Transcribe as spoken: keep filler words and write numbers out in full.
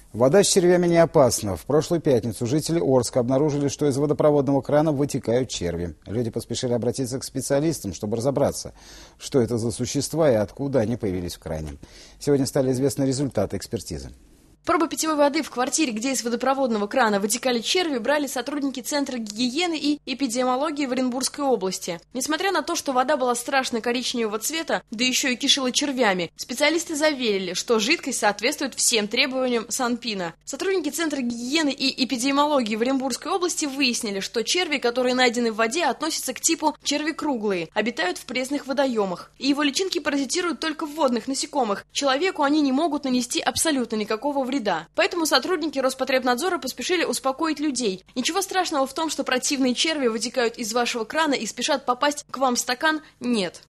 Вода с червями не опасна. В прошлую пятницу жители Орска обнаружили, что из водопроводного крана вытекают черви. Люди поспешили обратиться к специалистам, чтобы разобраться, что это за существа и откуда они появились в кране. Сегодня стали известны результаты экспертизы. Пробы питьевой воды в квартире, где из водопроводного крана вытекали черви, брали сотрудники Центра гигиены и эпидемиологии в Оренбургской области. Несмотря на то, что вода была страшно коричневого цвета, да еще и кишила червями, специалисты заверили, что жидкость соответствует всем требованиям Санпина. Сотрудники Центра гигиены и эпидемиологии в Оренбургской области выяснили, что черви, которые найдены в воде, относятся к типу черви круглые, обитают в пресных водоемах. И его личинки паразитируют только в водных насекомых. Человеку они не могут нанести абсолютно никакого вреда. Поэтому сотрудники Роспотребнадзора поспешили успокоить людей. Ничего страшного в том, что противные черви вытекают из вашего крана и спешат попасть к вам в стакан, нет.